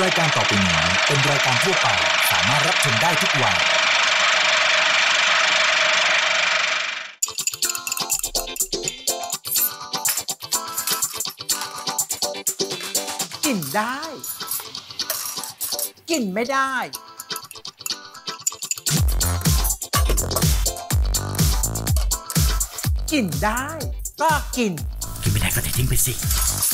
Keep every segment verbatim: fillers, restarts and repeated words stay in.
รายการต่อไปนี้เป็นรายการทั่วไปสามารถรับชมได้ทุกวัยกินได้กินไม่ได้กินได้ก็กินกินไม่ได้ก็ทิ้งไปสิ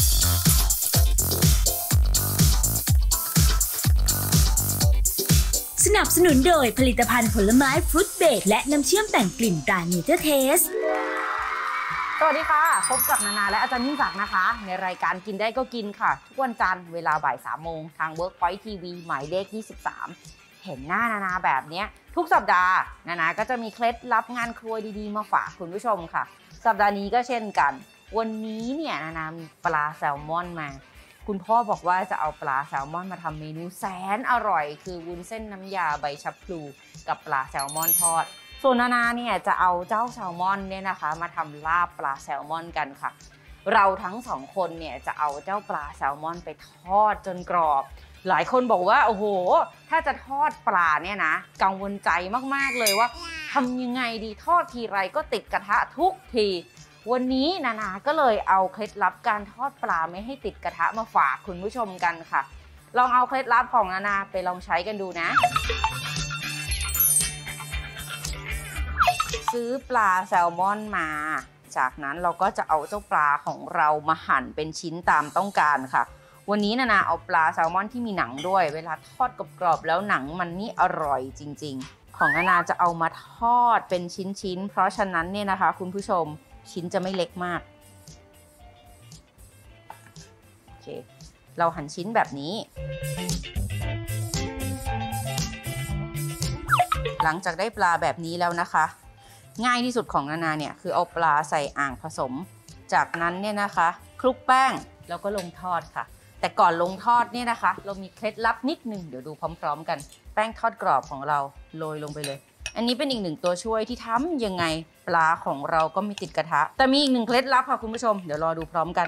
สนับสนุนโดยผลิตภัณฑ์ผลไม้ฟรุตเบรดและน้ำเชื่อมแต่งกลิ่นตราเนเจอร์เทสสวัสดีค่ะพบกับนานาและอาจารย์ยิ่งศักดิ์นะคะในรายการกินได้ก็กินค่ะทุกวันจันทร์เวลาบ่ายสามโมงทาง Workpoint ที วี หมายเลขยี่สิบสามเห็นหน้านานาแบบนี้ทุกสัปดาห์นานาก็จะมีเคล็ดลับงานครัวดีๆมาฝากคุณผู้ชมค่ะสัปดาห์นี้ก็เช่นกันวันนี้เนี่ยนานามีปลาแซลมอนมาคุณพ่อบอกว่าจะเอาปลาแซลมอนมาทำเมนูแสนอร่อยคือวุ้นเส้นน้ำยาใบชะพลูกับปลาแซลมอนทอดส่วนนานาเนี่ยจะเอาเจ้าแซลมอนเนี่ยนะคะมาทำลาบปลาแซลมอนกันค่ะเราทั้งสองคนเนี่ยจะเอาเจ้าปลาแซลมอนไปทอดจนกรอบหลายคนบอกว่าโอ้โหถ้าจะทอดปลาเนี่ยนะกังวลใจมากๆเลยว่าทำยังไงดีทอดทีไรก็ติดกระทะทุกทีวันนี้นานาก็เลยเอาเคล็ดลับการทอดปลาไม่ให้ติดกระทะมาฝากคุณผู้ชมกันค่ะลองเอาเคล็ดลับของนานาไปลองใช้กันดูนะซื้อปลาแซลมอนมาจากนั้นเราก็จะเอาเจ้าปลาของเรามาหั่นเป็นชิ้นตามต้องการค่ะวันนี้นานาเอาปลาแซลมอนที่มีหนังด้วยเวลาทอดกรอบๆแล้วหนังมันนี่อร่อยจริงๆของนานาจะเอามาทอดเป็นชิ้นๆเพราะฉะนั้นเนี่ยนะคะคุณผู้ชมชิ้นจะไม่เล็กมากโอเคเราหั่นชิ้นแบบนี้หลังจากได้ปลาแบบนี้แล้วนะคะง่ายที่สุดของนานาเนี่ยคือเอาปลาใส่อ่างผสมจากนั้นเนี่ยนะคะคลุกแป้งแล้วก็ลงทอดค่ะแต่ก่อนลงทอดเนี่ยนะคะเรามีเคล็ดลับนิดนึงเดี๋ยวดูพร้อมๆกันแป้งทอดกรอบของเราโรยลงไปเลยอันนี้เป็นอีกหนึ่งตัวช่วยที่ทำยังไงปลาของเราก็ไม่ติดกระทะแต่มีอีกหนึ่งเคล็ดลับค่ะคุณผู้ชมเดี๋ยวรอดูพร้อมกัน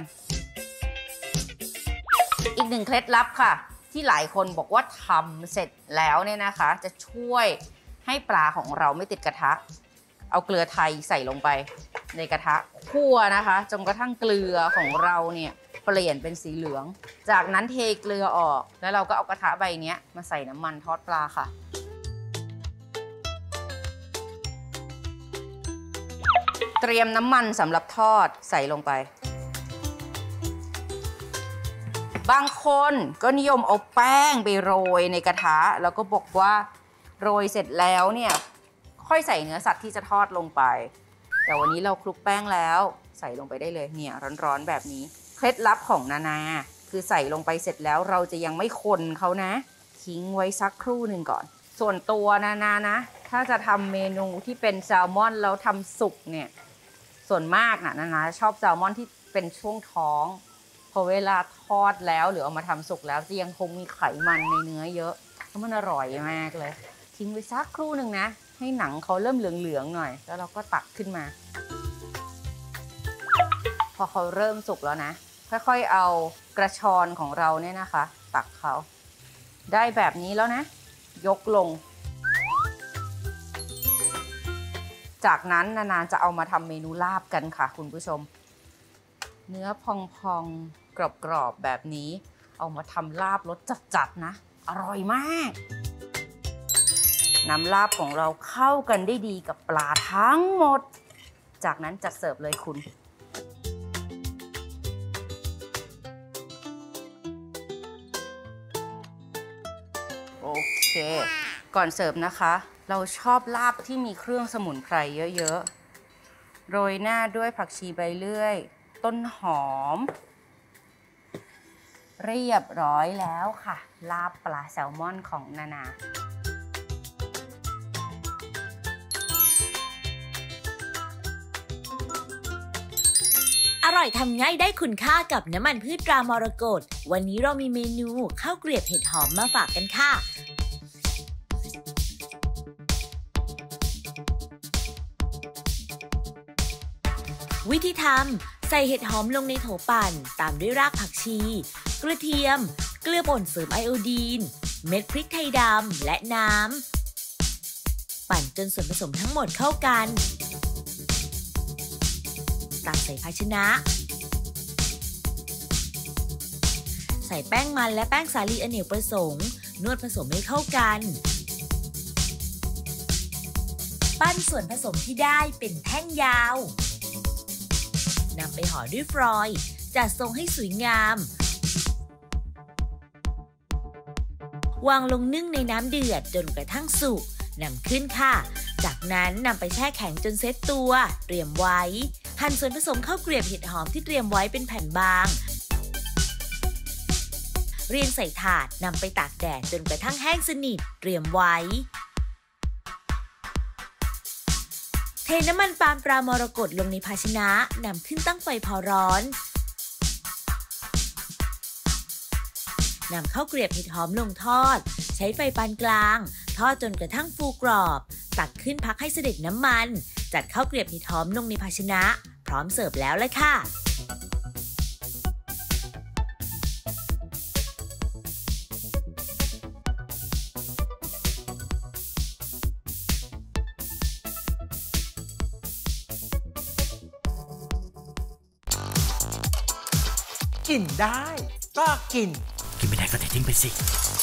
อีกหนึ่งเคล็ดลับค่ะที่หลายคนบอกว่าทำเสร็จแล้วเนี่ยนะคะจะช่วยให้ปลาของเราไม่ติดกระทะเอาเกลือไทยใส่ลงไปในกระทะคั่วนะคะจนกระทั่งเกลือของเราเนี่ยเปลี่ยนเป็นสีเหลืองจากนั้นเทเกลือออกแล้วเราก็เอากระทะใบนี้มาใส่น้ำมันทอดปลาค่ะเตรียมน้ำมันสำหรับทอดใส่ลงไปบางคนก็นิยมเอาแป้งไปโรยในกระทะแล้วก็บอกว่าโรยเสร็จแล้วเนี่ยค่อยใส่เนื้อสัตว์ที่จะทอดลงไปแต่วันนี้เราคลุกแป้งแล้วใส่ลงไปได้เลยเนี่ยร้อนๆแบบนี้เคล็ดลับของนานาคือใส่ลงไปเสร็จแล้วเราจะยังไม่คนเขานะทิ้งไว้สักครู่หนึ่งก่อนส่วนตัวนานานะถ้าจะทำเมนูที่เป็นแซลมอนแล้วทำสุกเนี่ยส่วนมากนะนานาชอบแซลมอนที่เป็นช่วงท้องพอเวลาทอดแล้วหรือเอามาทำสุกแล้วจะยังคงมีไขมันในเนื้อเยอะแล้วมันอร่อยมากเลยทิ้งไว้สักครู่หนึ่งนะให้หนังเขาเริ่มเหลืองๆหน่อยแล้วเราก็ตักขึ้นมาพอเขาเริ่มสุกแล้วนะค่อยๆเอากระชอนของเราเนี่ยนะคะตักเขาได้แบบนี้แล้วนะยกลงจากนั้นนานาจะเอามาทำเมนูลาบกันค่ะคุณผู้ชมเนื้อพองๆกรอบๆแบบนี้เอามาทำลาบรสจัดๆนะอร่อยมากน้ำลาบของเราเข้ากันได้ดีกับปลาทั้งหมดจากนั้นจัดเสิร์ฟเลยคุณโอเคก่อนเสิร์ฟนะคะเราชอบลาบที่มีเครื่องสมุนไพรเยอะๆโรยหน้าด้วยผักชีใบเลื่อยต้นหอมเรียบร้อยแล้วค่ะลาบปลาแซลมอนของนานาอร่อยทำง่ายได้คุณค่ากับน้ำมันพืชตรามรกตวันนี้เรามีเมนูข้าวเกลียบเห็ดหอมมาฝากกันค่ะวิธีทำใส่เห็ดหอมลงในโถปั่นตามด้วยรากผักชีกระเทียมเกลือป่นเสริมไอโอดีนเม็ดพริกไทยดำและน้ำปั่นจนส่วนผสมทั้งหมดเข้ากันตักใส่ภาชนะใส่แป้งมันและแป้งสาลีอเนกประสงค์นวดผสมให้เข้ากันปั้นส่วนผสมที่ได้เป็นแท่งยาวนำไปห่อด้วยฟรอยล์จัดทรงให้สวยงามวางลงนึ่งในน้ำเดือดจนกระทั่งสุกนำขึ้นค่ะจากนั้นนำไปแช่แข็งจนเซ็ตตัวเตรียมไว้หั่นส่วนผสมข้าวเกรียบเห็ดหอมที่เตรียมไว้เป็นแผ่นบางเรียงใส่ถาดนำไปตากแดดจนกระทั่งแห้งสนิทเตรียมไว้เทน้ำมันปาล์มตรามรกตลงในภาชนะนำขึ้นตั้งไฟพอร้อนนำข้าวเกรียบเห็ดหอมลงทอดใช้ไฟปานกลางทอดจนกระทั่งฟูกรอบตักขึ้นพักให้เสด็จน้ำมันจัดข้าวเกรียบเห็ดหอมลงในภาชนะพร้อมเสิร์ฟแล้วเลยค่ะกินได้ก็กินกินไม่ได้ก็เททิ้งไปสิ